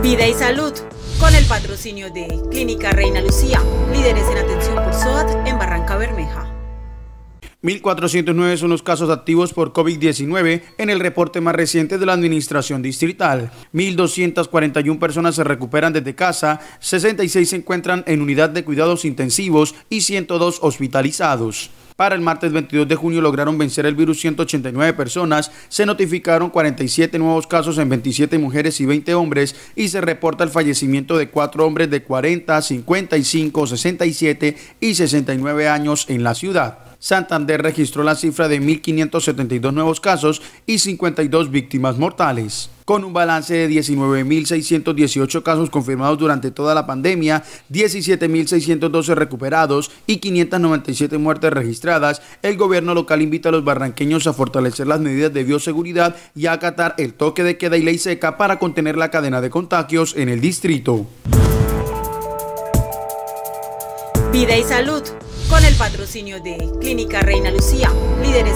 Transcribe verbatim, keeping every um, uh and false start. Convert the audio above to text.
Vida y salud, con el patrocinio de Clínica Reina Lucía, líderes en atención por S O A T en Barranca Bermeja. mil cuatrocientos nueve son los casos activos por COVID diecinueve en el reporte más reciente de la Administración Distrital. mil doscientas cuarenta y una personas se recuperan desde casa, sesenta y seis se encuentran en unidad de cuidados intensivos y ciento dos hospitalizados. Para el martes veintidós de junio lograron vencer el virus ciento ochenta y nueve personas, se notificaron cuarenta y siete nuevos casos en veintisiete mujeres y veinte hombres y se reporta el fallecimiento de cuatro hombres de cuarenta, cincuenta y cinco, sesenta y siete y sesenta y nueve años en la ciudad. Santander registró la cifra de mil quinientos setenta y dos nuevos casos y cincuenta y dos víctimas mortales. Con un balance de diecinueve mil seiscientos dieciocho casos confirmados durante toda la pandemia, diecisiete mil seiscientos doce recuperados y quinientas noventa y siete muertes registradas, el gobierno local invita a los barranqueños a fortalecer las medidas de bioseguridad y a acatar el toque de queda y ley seca para contener la cadena de contagios en el distrito. Vida y salud, con el patrocinio de Clínica Reina Lucía, líderes